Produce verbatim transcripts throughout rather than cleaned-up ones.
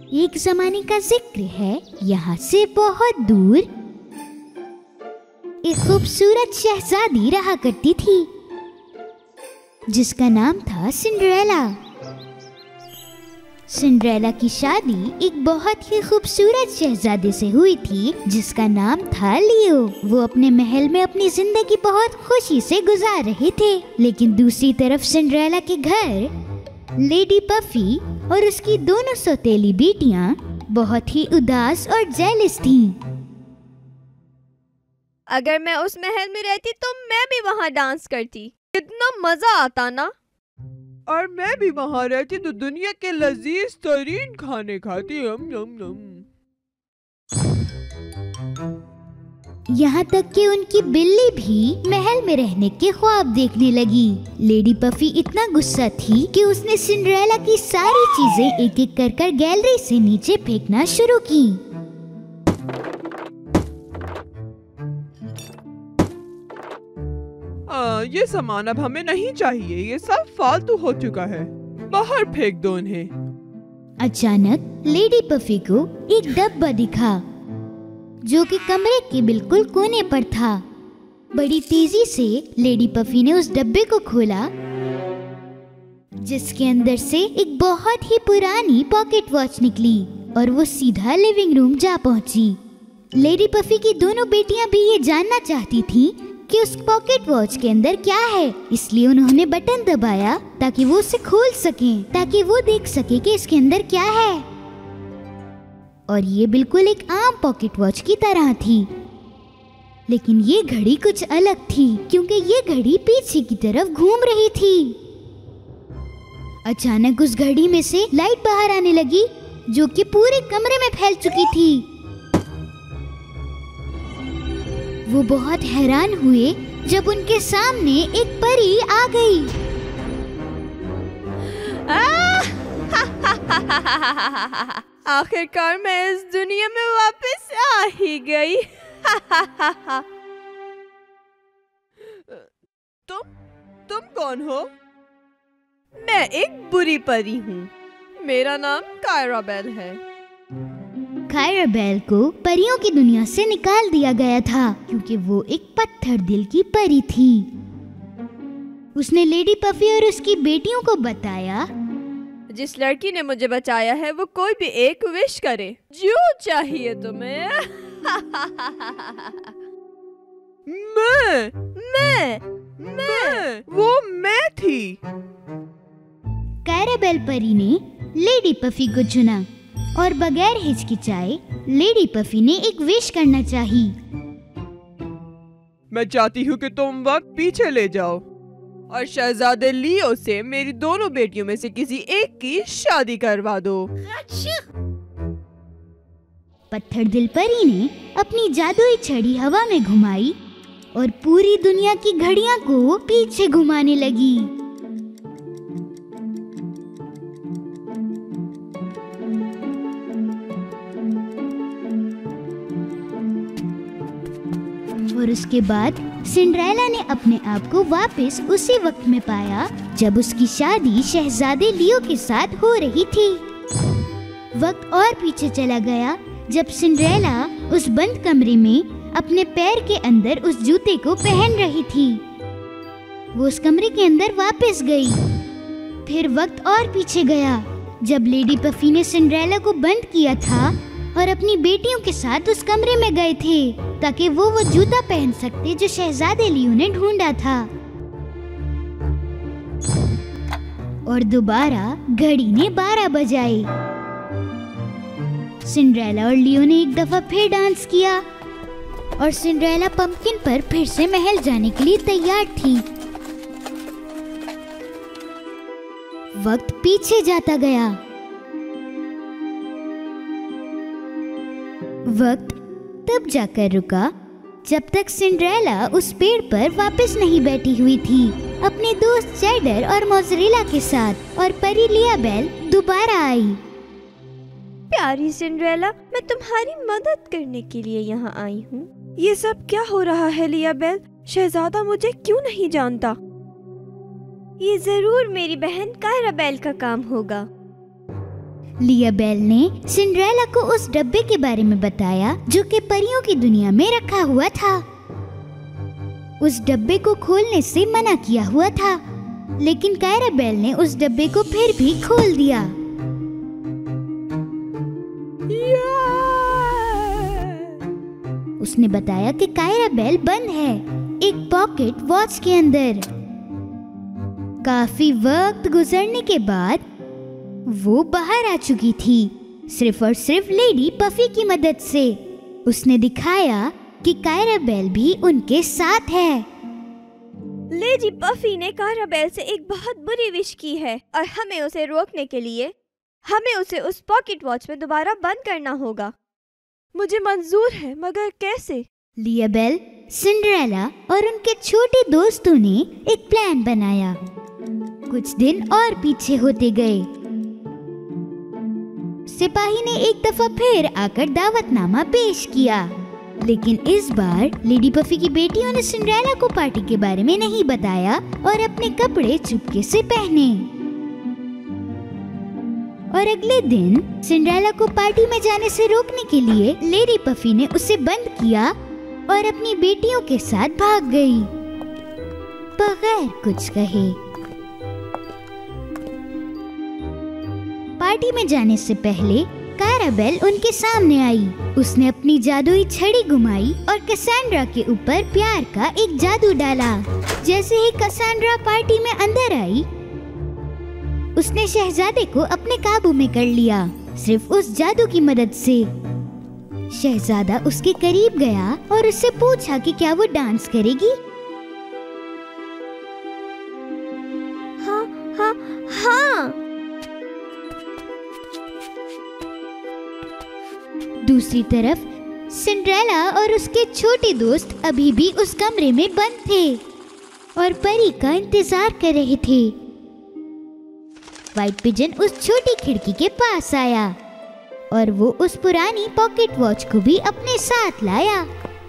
एक जमाने का जिक्र है, यहाँ से बहुत दूर एक खूबसूरत शहजादी रहा करती थी जिसका नाम था सिंड्रेला। सिंड्रेला की शादी एक बहुत ही खूबसूरत शहजादे से हुई थी जिसका नाम था लियो। वो अपने महल में अपनी जिंदगी बहुत खुशी से गुजार रहे थे, लेकिन दूसरी तरफ सिंड्रेला के घर लेडी पफी और उसकी दोनों सौतेली बेटियां बहुत ही उदास और जेलस थीं। अगर मैं उस महल में रहती तो मैं भी वहाँ डांस करती, कितना मजा आता ना। और मैं भी वहाँ रहती तो दुनिया के लजीज तरीन खाने खाती। हम नम नम। यहाँ तक कि उनकी बिल्ली भी महल में रहने के ख्वाब देखने लगी। लेडी पफी इतना गुस्सा थी कि उसने सिंड्रेला की सारी चीजें एक एक कर कर गैलरी से नीचे फेंकना शुरू की। आ, ये सामान अब हमें नहीं चाहिए, ये सब फालतू हो चुका है, बाहर फेंक दो इन्हें। अचानक लेडी पफी को एक डब्बा दिखा जो कि कमरे के बिल्कुल कोने पर था। बड़ी तेजी से लेडी पफी ने उस डब्बे को खोला जिसके अंदर से एक बहुत ही पुरानी पॉकेट वॉच निकली और वो सीधा लिविंग रूम जा पहुंची। लेडी पफी की दोनों बेटियां भी ये जानना चाहती थीं कि उस पॉकेट वॉच के अंदर क्या है, इसलिए उन्होंने बटन दबाया ताकि वो उसे खोल सकें, ताकि वो देख सके कि इसके अंदर क्या है। और ये बिल्कुल एक आम पॉकेट वॉच की तरह थी, लेकिन ये घड़ी कुछ अलग थी क्योंकि ये घड़ी पीछे की तरफ घूम रही थी। अचानक उस घड़ी में से लाइट बाहर आने लगी जो कि पूरे कमरे में फैल चुकी थी। वो बहुत हैरान हुए जब उनके सामने एक परी आ गई। आखिरकार मैं इस दुनिया में वापस आ ही गई। तुम तुम कौन हो? मैं एक बुरी परी हूँ, मेरा नाम कायराबेल है। कायराबेल को परियों की दुनिया से निकाल दिया गया था क्योंकि वो एक पत्थर दिल की परी थी। उसने लेडी पफी और उसकी बेटियों को बताया, जिस लड़की ने मुझे बचाया है वो कोई भी एक विश करे, जो चाहिए तुम्हें। मैं मैं मैं वो मैं थी। कायराबेल परी ने लेडी पफी को चुना और बगैर हिचकिचाए लेडी पफी ने एक विश करना चाही। मैं चाहती हूँ कि तुम वक्त पीछे ले जाओ और शहजादे लियो से मेरी दोनों बेटियों में से किसी एक की शादी करवा दो। पत्थर दिल परी ने अपनी जादुई छड़ी हवा में घुमाई और पूरी दुनिया की घड़ियां को पीछे घुमाने लगी। और उसके बाद सिंड्रेला ने अपने आप को वापस उसी वक्त में पाया जब उसकी शादी शहजादे लियो के साथ हो रही थी। वक्त और पीछे चला गया जब सिंड्रेला उस बंद कमरे में अपने पैर के अंदर उस जूते को पहन रही थी। वो उस कमरे के अंदर वापस गई। फिर वक्त और पीछे गया जब लेडी पफी ने सिंड्रेला को बंद किया था और अपनी बेटियों के साथ उस कमरे में गए थे ताकि वो वो जूता पहन सकते जो शहजादे लियो ने ढूंढा था। और दोबारा घड़ी ने बारह बजाए। सिंड्रेला और लियो ने एक दफा फिर डांस किया और सिंड्रेला पंपकिन पर फिर से महल जाने के लिए तैयार थी। वक्त पीछे जाता गया। वक्त तब जाकर रुका जब तक सिंड्रेला उस पेड़ पर वापस नहीं बैठी हुई थी अपने दोस्त चैडर और मोज़रेला के साथ, और परी लियाबेल दोबारा आई। प्यारी सिंड्रेला, मैं तुम्हारी मदद करने के लिए यहाँ आई हूँ। ये सब क्या हो रहा है लियाबेल? शहजादा मुझे क्यों नहीं जानता? ये जरूर मेरी बहन कायराबेल का काम होगा। लिया बेल ने सिंड्रेला को उस डब्बे के बारे में बताया जो कि परियों की दुनिया में रखा हुआ था। उस डब्बे को खोलने से मना किया हुआ था, लेकिन कायरा बेल ने उस डब्बे को फिर भी खोल दिया। उसने बताया कि कायरा बेल बंद है एक पॉकेट वॉच के अंदर। काफी वक्त गुजरने के बाद वो बाहर आ चुकी थी, सिर्फ और सिर्फ लेडी पफी की मदद से। उसने दिखाया कि कायरा बेल भी उनके साथ है। लेडी पफी ने कायरा बेल से एक बहुत बुरी विश की है और हमें उसे रोकने के लिए हमें उसे उस पॉकेट वॉच में दोबारा बंद करना होगा। मुझे मंजूर है, मगर कैसे? लिया बेल, सिंड्रेला और उनके छोटे दोस्तों ने एक प्लान बनाया। कुछ दिन और पीछे होते गए। सिपाही ने एक दफा फिर आकर दावतनामा पेश किया, लेकिन इस बार लेडी पफी की बेटियों ने सिंड्रेला को पार्टी के बारे में नहीं बताया और अपने कपड़े चुपके से पहने। और अगले दिन सिंड्रेला को पार्टी में जाने से रोकने के लिए लेडी पफी ने उसे बंद किया और अपनी बेटियों के साथ भाग गई, बगैर कुछ कहे। पार्टी में जाने से पहले कायरा बेल उनके सामने आई। उसने अपनी जादुई छड़ी घुमाई और कैसेंड्रा के ऊपर प्यार का एक जादू डाला। जैसे ही कैसेंड्रा पार्टी में अंदर आई, उसने शहजादे को अपने काबू में कर लिया, सिर्फ उस जादू की मदद से। शहजादा उसके करीब गया और उससे पूछा कि क्या वो डांस करेगी। हाँ हाँ हाँ। दूसरी तरफ सिंड्रेला और उसके छोटे दोस्त अभी भी उस कमरे में बंद थे और परी का इंतजार कर रहे थे। व्हाइट पिजन उस छोटी खिड़की के पास आया और वो उस पुरानी पॉकेट वॉच को भी अपने साथ लाया।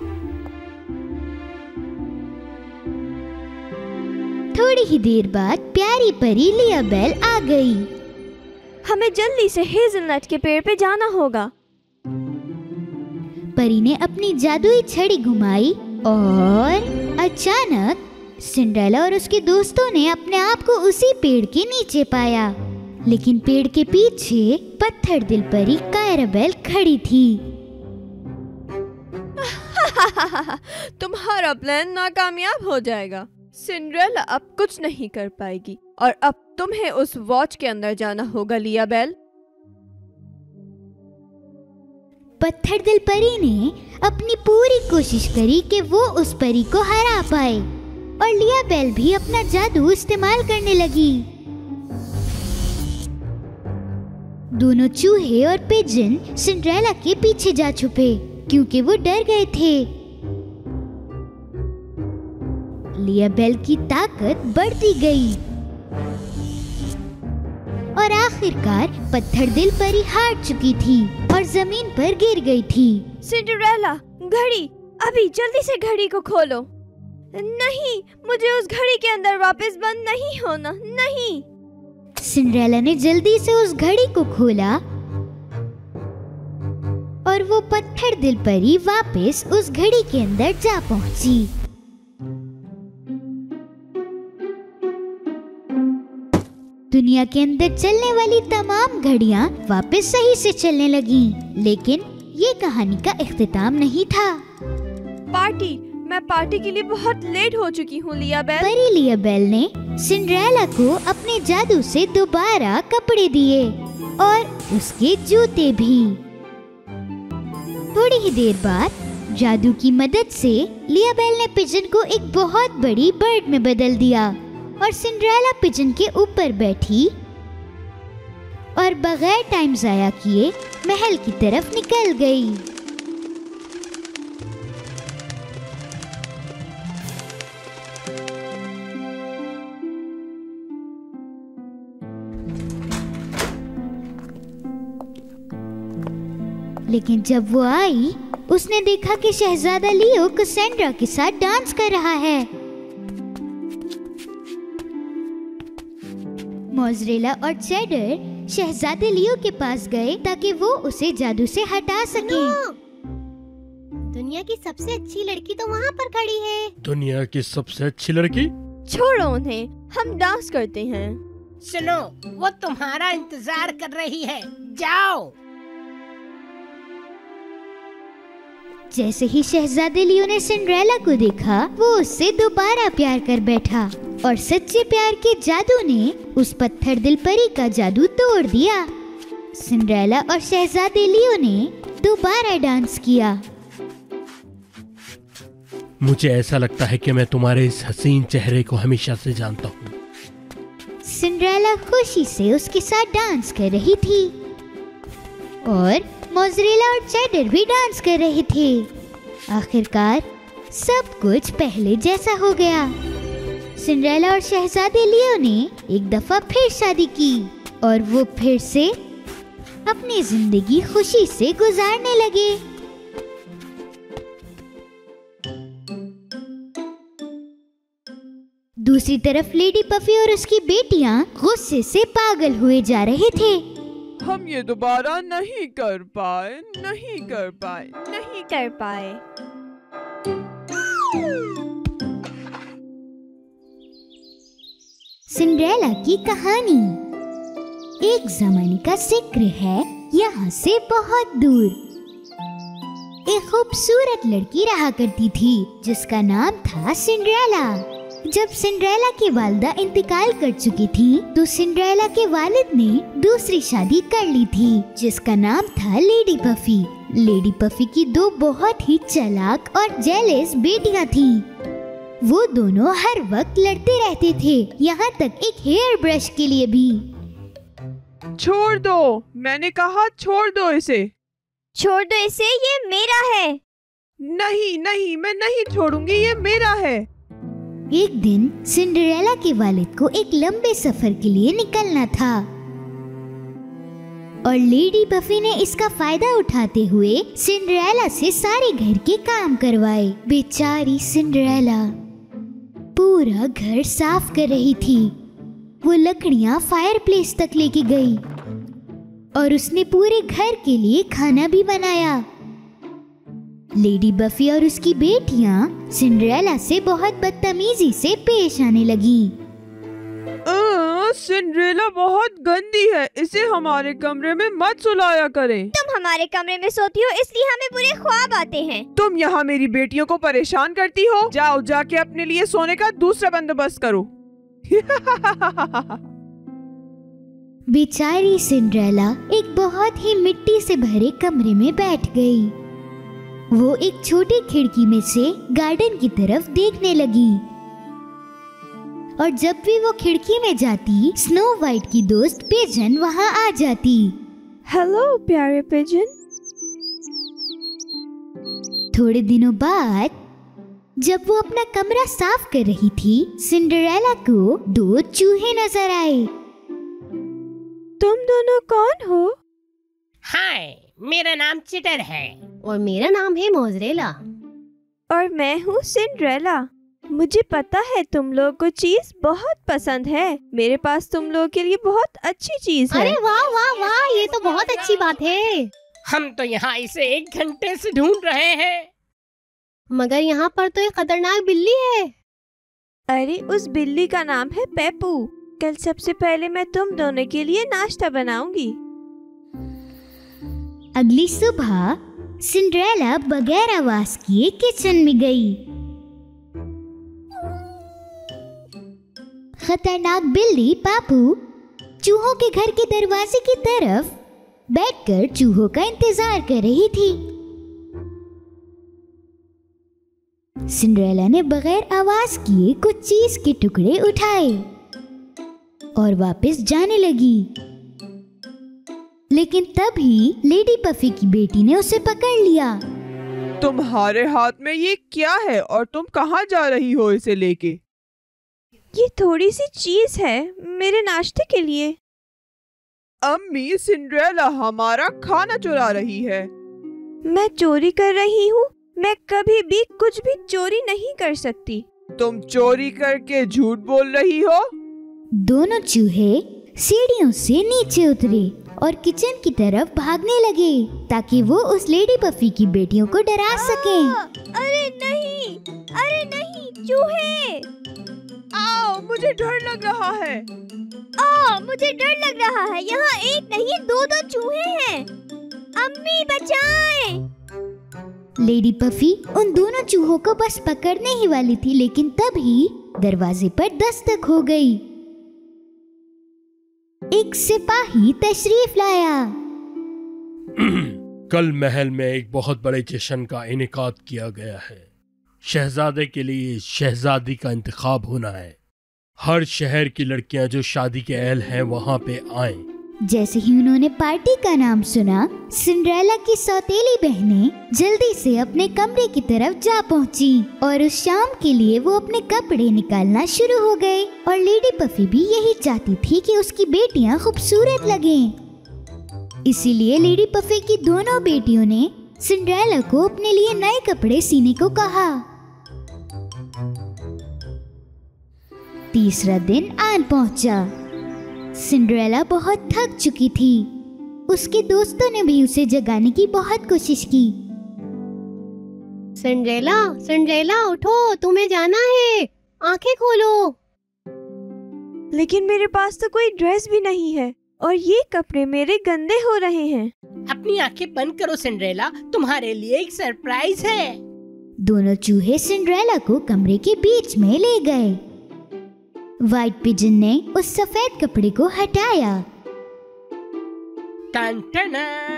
थोड़ी ही देर बाद प्यारी परी लिया बेल आ गई। हमें जल्दी से हेज़लनट के पेड़ पे जाना होगा। परी ने अपनी जादुई छड़ी घुमाई और अचानक सिंड्रेला और उसके दोस्तों ने अपने आप को उसी पेड़ के नीचे पाया, लेकिन पेड़ के पीछे पत्थर दिल परी कायरा बेल खड़ी थी। तुम्हारा प्लान नाकामयाब हो जाएगा। सिंड्रेला अब कुछ नहीं कर पाएगी और अब तुम्हें उस वॉच के अंदर जाना होगा लिया बेल। पत्थर दिल परी ने अपनी पूरी कोशिश करी कि वो उस परी को हरा पाए और लिया बेल भी अपना जादू इस्तेमाल करने लगी। दोनों चूहे और पिजन सिंड्रेला के पीछे जा छुपे क्योंकि वो डर गए थे। लिया बेल की ताकत बढ़ती गई और आखिरकार पत्थर दिल परी हार चुकी थी और जमीन पर गिर गई थी। सिंड्रेला, घड़ी, अभी जल्दी से घड़ी को खोलो। नहीं, मुझे उस घड़ी के अंदर वापस बंद नहीं होना, नहीं। सिंड्रेला ने जल्दी से उस घड़ी को खोला और वो पत्थर दिल परी वापस उस घड़ी के अंदर जा पहुंची। दुनिया के अंदर चलने वाली तमाम घड़ियां वापस सही से चलने लगीं, लेकिन ये कहानी का इख्तिताम नहीं था। पार्टी, मैं पार्टी के लिए बहुत लेट हो चुकी हूँ लिया बेल। परी लिया बेल ने सिंड्रेला को अपने जादू से दोबारा कपड़े दिए और उसके जूते भी। थोड़ी ही देर बाद जादू की मदद से लिया बेल ने पिजन को एक बहुत बड़ी बर्ड में बदल दिया और सिंड्रेला पिजन के ऊपर बैठी और बगैर टाइम जाया किए महल की तरफ निकल गई। लेकिन जब वो आई, उसने देखा कि शहजादा लियो कैसेंड्रा के साथ डांस कर रहा है। मोज़रेला और चेडर शहजादे लियो के पास गए ताकि वो उसे जादू से हटा सके। दुनिया की सबसे अच्छी लड़की तो वहाँ पर खड़ी है। दुनिया की सबसे अच्छी लड़की? छोड़ो उन्हें, हम डांस करते हैं। सुनो, वो तुम्हारा इंतजार कर रही है, जाओ। जैसे ही शहजादे लियो ने सिंड्रेला को देखा, वो उससे दोबारा प्यार कर बैठा और सच्चे प्यार के जादू ने उस पत्थर दिल परी का जादू तोड़ दिया। सिंड्रेला और शहजादे लियो ने दोबारा डांस किया। मुझे ऐसा लगता है कि मैं तुम्हारे इस हसीन चेहरे को हमेशा से जानता हूँ। सिंड्रेला खुशी से उसके साथ डांस कर रही थी और मोज़रेला और चेडर भी डांस कर रहे थे। आखिरकार सब कुछ पहले जैसा हो गया। सिंड्रेला और शहजादे लियो ने एक दफा फिर शादी की और वो फिर से अपनी जिंदगी खुशी से गुजारने लगे। दूसरी तरफ लेडी पफी और उसकी बेटियां गुस्से से पागल हुए जा रहे थे। हम ये दोबारा नहीं कर पाए, नहीं कर पाए, नहीं कर पाए। सिंड्रेला की कहानी। एक जमाने का जिक्र है यहाँ से बहुत दूर। एक खूबसूरत लड़की रहा करती थी जिसका नाम था सिंड्रेला। जब सिंड्रेला की वालिदा इंतकाल कर चुकी थी तो सिंड्रेला के वालिद ने दूसरी शादी कर ली थी जिसका नाम था लेडी पफी। लेडी पफी की दो बहुत ही चालाक और जेलस बेटियां थीं। वो दोनों हर वक्त लड़ते रहते थे, यहाँ तक एक हेयर ब्रश के लिए भी। छोड़ दो, मैंने कहा छोड़ दो इसे। छोड़ दो इसे, ये मेरा है। नहीं नहीं, मैं नहीं छोड़ूंगी, ये मेरा है। एक दिन सिंड्रेला के वालिद को एक लंबे सफर के लिए निकलना था और लेडी पफी ने इसका फायदा उठाते हुए सिंड्रेला से सारे घर के काम करवाए। बेचारी सिंड्रेला पूरा घर साफ कर रही थी। वो लकड़ियां फायरप्लेस तक लेके गई और उसने पूरे घर के लिए खाना भी बनाया। लेडी बफी और उसकी बेटियां सिंड्रेला से बहुत बदतमीजी से पेश आने लगी। सिंड्रेला बहुत गंदी है, इसे हमारे कमरे में मत सुलाया करें। तुम हमारे कमरे में सोती हो इसलिए हमें बुरे ख्वाब आते हैं। तुम यहाँ मेरी बेटियों को परेशान करती हो। जाओ जाके अपने लिए सोने का दूसरा बंदोबस्त करो। बेचारी सिंड्रेला एक बहुत ही मिट्टी से भरे कमरे में बैठ गई। वो एक छोटी खिड़की में से गार्डन की तरफ देखने लगी और जब भी वो खिड़की में जाती स्नो वाइट की दोस्त पिजन वहाँ आ जाती। हेलो प्यारे पिजन। थोड़े दिनों बाद जब वो अपना कमरा साफ कर रही थी, सिंड्रेला को दो चूहे नजर आए। तुम दोनों कौन हो? हाय, मेरा नाम चिटर है और मेरा नाम है मोज़रेला। और मैं हूँ सिंड्रेला। मुझे पता है तुम लोगों को चीज बहुत पसंद है। मेरे पास तुम लोगों के लिए बहुत अच्छी चीज है। अरे वाह वाह वाह, ये तो बहुत अच्छी बात है। हम तो यहाँ इसे एक घंटे से ढूंढ रहे हैं। मगर यहाँ पर तो एक खतरनाक बिल्ली है। अरे उस बिल्ली का नाम है पेपू। कल सबसे पहले मैं तुम दोनों के लिए नाश्ता बनाऊंगी। अगली सुबह सिंड्रेला बगैर आवाज किए किचन में गई। खतरनाक बिल्ली पापू चूहों के घर के दरवाजे की तरफ बैठकर चूहों का इंतजार कर रही थी। सिंड्रेला ने बगैर आवाज किए कुछ चीज के टुकड़े उठाए और वापस जाने लगी। लेकिन तभी लेडी पफी की बेटी ने उसे पकड़ लिया। तुम्हारे हाथ में ये क्या है और तुम कहाँ जा रही हो इसे लेके? ये थोड़ी सी चीज है मेरे नाश्ते के लिए। अम्मी, सिंड्रेला हमारा खाना चुरा रही है। मैं चोरी कर रही हूँ? मैं कभी भी कुछ भी चोरी नहीं कर सकती। तुम चोरी करके झूठ बोल रही हो। दोनों चूहे सीढ़ियों से नीचे उतरे और किचन की तरफ भागने लगे ताकि वो उस लेडी पफी की बेटियों को डरा सकें। अरे नहीं, अरे नहीं, चूहे! आओ, मुझे डर लग रहा है। आ, मुझे डर लग रहा है। यहाँ एक नहीं दो दो चूहे हैं। अम्मी बचाएं! लेडी पफी उन दोनों चूहों को बस पकड़ने ही वाली थी, लेकिन तभी दरवाजे पर दस्तक हो गई। एक सिपाही तशरीफ लाया। कल महल में एक बहुत बड़े जश्न का इनेकाद किया गया है। शहजादे के लिए शहजादी का इंतखाब होना है। हर शहर की लड़कियां जो शादी के अहल हैं वहां पे आएं। जैसे ही उन्होंने पार्टी का नाम सुना, सिंड्रेला की सौतेली बहनें जल्दी से अपने कमरे की तरफ जा पहुंची और उस शाम के लिए वो अपने कपड़े निकालना शुरू हो गए। और लेडी पफी भी यही चाहती थी कि उसकी बेटियां खूबसूरत लगें। इसीलिए लेडी पफी की दोनों बेटियों ने सिंड्रेला को अपने लिए नए कपड़े सीने को कहा। तीसरा दिन आन पहुंचा। सिंड्रेला बहुत थक चुकी थी। उसके दोस्तों ने भी उसे जगाने की बहुत कोशिश की। सिंड्रेला, सिंड्रेला उठो, तुम्हें जाना है, आंखें खोलो। लेकिन मेरे पास तो कोई ड्रेस भी नहीं है और ये कपड़े मेरे गंदे हो रहे हैं। अपनी आंखें बंद करो सिंड्रेला, तुम्हारे लिए एक सरप्राइज है। दोनों चूहे सिंड्रेला को कमरे के बीच में ले गए। व्हाइट पिजन ने उस सफेद कपड़े को हटाया। टन टन।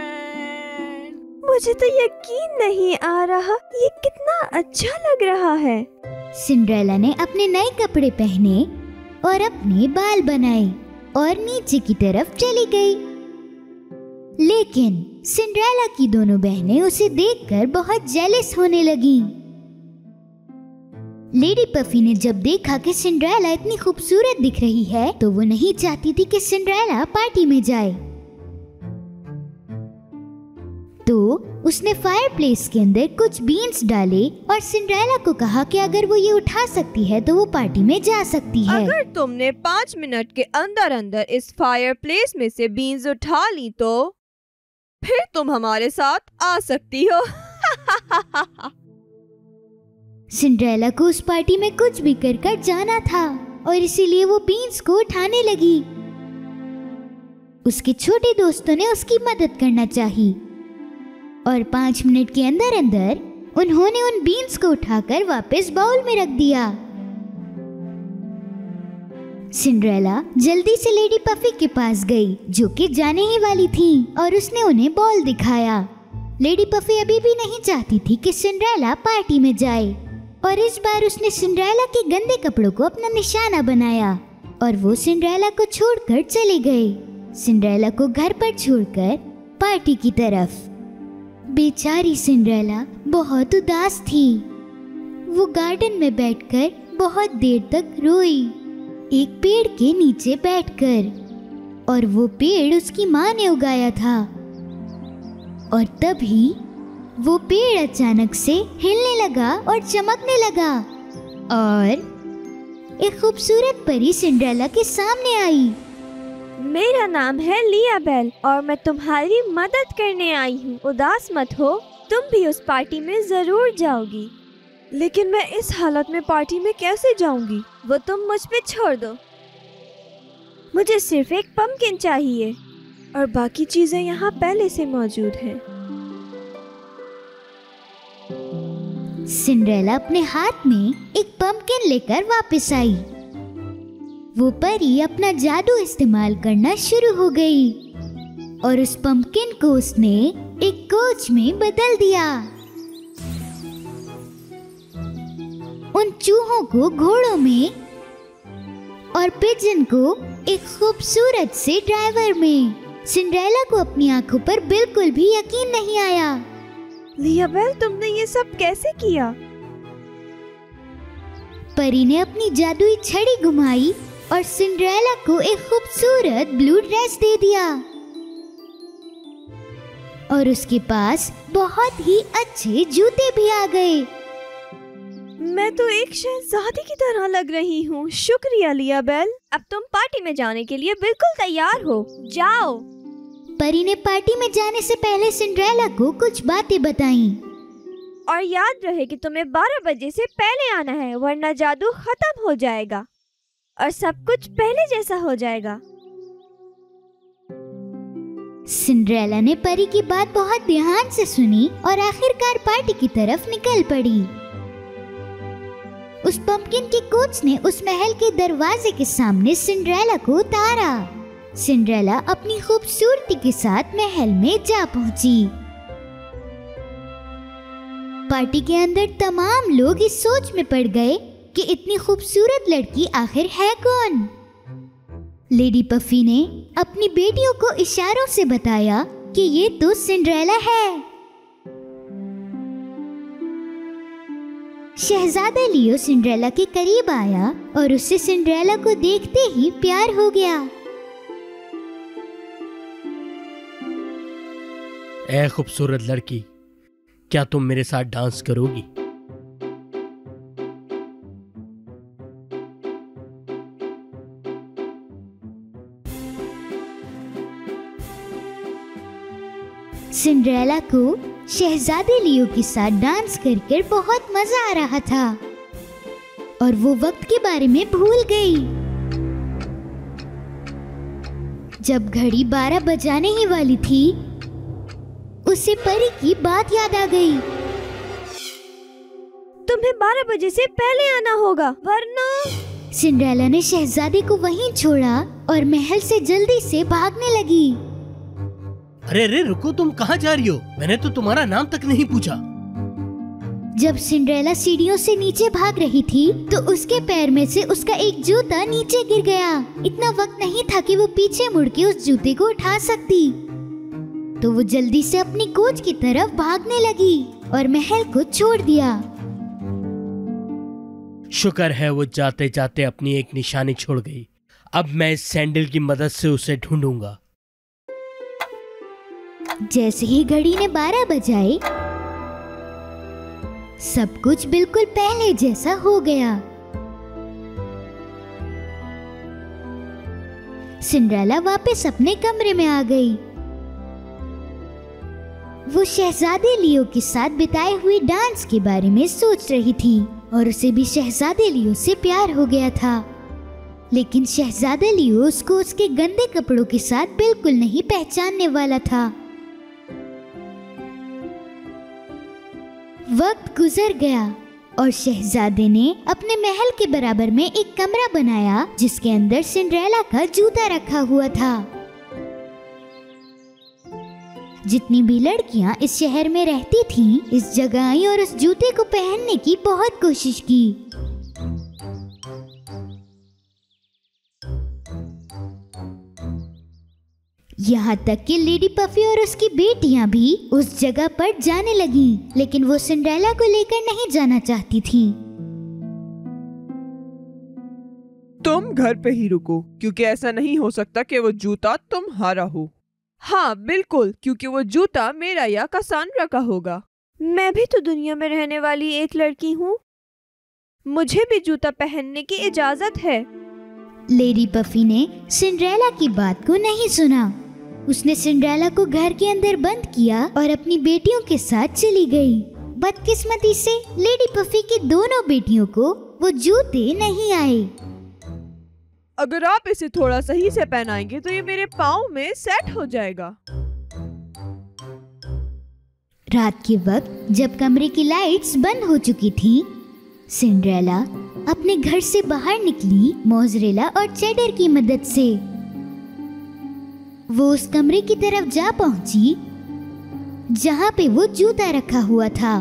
मुझे तो यकीन नहीं आ रहा, ये कितना अच्छा लग रहा है। सिंड्रेला ने अपने नए कपड़े पहने और अपने बाल बनाए और नीचे की तरफ चली गई। लेकिन सिंड्रेला की दोनों बहनें उसे देखकर बहुत जेलस होने लगीं। लेडी पफी ने जब देखा कि सिंड्रेला इतनी खूबसूरत दिख रही है तो वो नहीं चाहती थी कि सिंड्रेला पार्टी में जाए। तो उसने फायरप्लेस के अंदर कुछ बीन्स डाले और सिंड्रेला को कहा कि अगर वो ये उठा सकती है तो वो पार्टी में जा सकती है। अगर तुमने पाँच मिनट के अंदर अंदर इस फायरप्लेस में से बीन्स उठा ली तो फिर तुम हमारे साथ आ सकती हो। सिंड्रेला को उस पार्टी में कुछ भी कर कर जाना था और इसीलिए वो बीन्स को उठाने लगी। उसके छोटे दोस्तों ने उसकी मदद करना चाही और पाँच मिनट के अंदर अंदर उन्होंने उन बीन्स को उठाकर वापस बाउल में रख दिया। सिंड्रेला जल्दी से लेडी पफी के पास गई जो कि जाने ही वाली थी और उसने उन्हें बॉल दिखाया। लेडी पफी अभी भी नहीं चाहती थी कि सिंड्रेला पार्टी में जाए और इस बार उसने सिंड्रेला के गंदे कपड़ों को अपना निशाना बनाया और वो सिंड्रेला को छोड़कर चले गए। सिंड्रेला को घर पर छोड़कर पार्टी की तरफ। बेचारी सिंड्रेला बहुत उदास थी। वो गार्डन में बैठकर बहुत देर तक रोई, एक पेड़ के नीचे बैठकर। और वो पेड़ उसकी माँ ने उगाया था। और तभी वो पेड़ अचानक से हिलने लगा और चमकने लगा और एक खूबसूरत परी सिंड्रेला के सामने आई। मेरा नाम है लियाबेल और मैं तुम्हारी मदद करने आई हूँ। उदास मत हो, तुम भी उस पार्टी में जरूर जाओगी। लेकिन मैं इस हालत में पार्टी में कैसे जाऊंगी? वो तुम मुझ पे छोड़ दो। मुझे सिर्फ एक पम्पकिन चाहिए और बाकी चीजें यहाँ पहले से मौजूद हैं। सिंड्रेला अपने हाथ में एक पम्पकिन लेकर वापस आई। वो परी अपना जादू इस्तेमाल करना शुरू हो गई और उस पम्पकिन को उसने एक कोच में बदल दिया। उन चूहों को घोड़ों में और पिजन को एक खूबसूरत से ड्राइवर में। सिंड्रेला को अपनी आंखों पर बिल्कुल भी यकीन नहीं आया। लियाबेल, तुमने ये सब कैसे किया? परी ने अपनी जादुई छड़ी घुमाई और सिंड्रेला को एक खूबसूरत ब्लू ड्रेस दे दिया और उसके पास बहुत ही अच्छे जूते भी आ गए। मैं तो एक शहजादी की तरह लग रही हूँ। शुक्रिया लिया बेल। अब तुम पार्टी में जाने के लिए बिल्कुल तैयार हो। जाओ। परी ने पार्टी में जाने से पहले सिंड्रेला को कुछ बातें बताईं। और याद रहे कि तुम्हें बारह बजे से पहले आना है, वरना जादू खत्म हो जाएगा और सब कुछ पहले जैसा हो जाएगा। सिंड्रेला ने परी की बात बहुत ध्यान से सुनी और आखिरकार पार्टी की तरफ निकल पड़ी। उस पंपकिन के कोच ने उस महल के दरवाजे के सामने सिंड्रेला को उतारा। सिंड्रेला अपनी खूबसूरती के साथ महल में जा पहुंची। पार्टी के अंदर तमाम लोग इस सोच में पड़ गए कि इतनी खूबसूरत लड़की आखिर है कौन। लेडी पफी ने अपनी बेटियों को इशारों से बताया कि ये तो सिंड्रेला है। शहजादा लियो सिंड्रेला के करीब आया और उससे सिंड्रेला को देखते ही प्यार हो गया। ऐ खूबसूरत लड़की, क्या तुम मेरे साथ डांस करोगी? सिंड्रेला को शहजादे लियो के साथ डांस कर कर बहुत मजा आ रहा था और वो वक्त के बारे में भूल गई। जब घड़ी बारह बजाने ही वाली थी, उसे परी की बात याद आ गई। तुम्हें बारह बजे से पहले आना होगा, वरना। सिंड्रेला ने शहजादे को वहीं छोड़ा और महल से जल्दी से भागने लगी। अरे अरे रुको, तुम कहाँ जा रही हो? मैंने तो तुम्हारा नाम तक नहीं पूछा। जब सिंड्रेला सीढ़ियों से नीचे भाग रही थी तो उसके पैर में से उसका एक जूता नीचे गिर गया। इतना वक्त नहीं था कि वो पीछे मुड़ के उस जूते को उठा सकती, तो वो जल्दी से अपनी कोच की तरफ भागने लगी और महल को छोड़ दिया। शुक्र है वो जाते जाते अपनी एक निशानी छोड़ गई। अब मैं इस सैंडल की मदद से उसे ढूंढूंगा। जैसे ही घड़ी ने बारह बजाए, सब कुछ बिल्कुल पहले जैसा हो गया। सिंड्रेला वापस अपने कमरे में आ गई। वो शहजादे लियो के साथ बिताए हुए डांस के बारे में सोच रही थी और उसे भी शहजादे लियो से प्यार हो गया था। लेकिन शहजादा लियो उसको उसके गंदे कपड़ों के साथ बिल्कुल नहीं पहचानने वाला था। वक्त गुजर गया और शहजादे ने अपने महल के बराबर में एक कमरा बनाया जिसके अंदर सिंड्रेला का जूता रखा हुआ था। जितनी भी लड़कियां इस शहर में रहती थीं, इस जगह आई और उस जूते को पहनने की बहुत कोशिश की। यहाँ तक कि लेडी पफी और उसकी बेटियां भी उस जगह पर जाने लगीं, लेकिन वो सिंड्रेला को लेकर नहीं जाना चाहती थी। तुम घर पे ही रुको, क्योंकि ऐसा नहीं हो सकता कि वो जूता तुम्हारा हो। हाँ बिल्कुल, क्योंकि वो जूता मेरा या कसांड्रा का होगा। मैं भी तो दुनिया में रहने वाली एक लड़की हूँ, मुझे भी जूता पहनने की इजाजत है। लेडी पफी ने सिंड्रेला की बात को नहीं सुना। उसने सिंड्रेला को घर के अंदर बंद किया और अपनी बेटियों के साथ चली गई। बदकिस्मती से लेडी पफी की दोनों बेटियों को वो जूते नहीं आए। अगर आप इसे थोड़ा सही से पहनाएंगे तो ये मेरे पाँव में सेट हो जाएगा। रात के वक्त जब कमरे की लाइट्स बंद हो चुकी थी, सिंड्रेला अपने घर से बाहर निकली मोज़रेला और चेडर की मदद से। वो उस कमरे की तरफ जा पहुंची जहां पे वो जूता रखा हुआ था।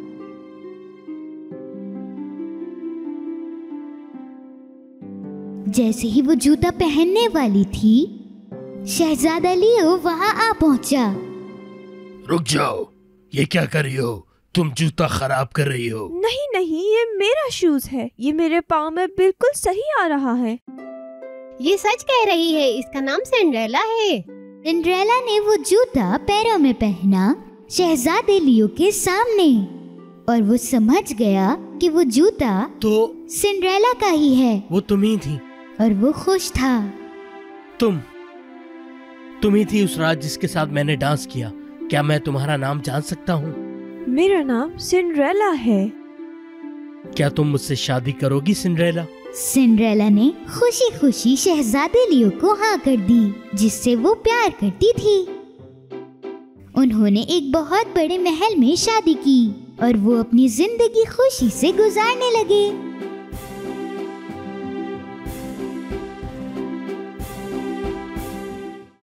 जैसे ही वो जूता पहनने वाली थी, शहजादा लियो वहां आ पहुंचा। रुक जाओ, ये क्या कर रही हो? तुम जूता खराब कर रही हो। नहीं नहीं, ये मेरा शूज है, ये मेरे पाँव में बिल्कुल सही आ रहा है। ये सच कह रही है, इसका नाम सिंड्रेला है। सिंड्रेला ने वो जूता पैरों में पहना शहजादे लियो के सामने और वो समझ गया कि वो जूता तो सिंड्रेला का ही है वो तुम ही थी। और वो खुश था। तुम तुम ही थी उस रात जिसके साथ मैंने डांस किया। क्या मैं तुम्हारा नाम जान सकता हूँ? मेरा नाम सिंड्रेला है। क्या तुम मुझसे शादी करोगी सिंड्रेला? सिंड्रेला ने खुशी खुशी शहजादे लियो को हाँ कर दी, जिससे वो प्यार करती थी। उन्होंने एक बहुत बड़े महल में शादी की और वो अपनी जिंदगी खुशी से गुजारने लगे।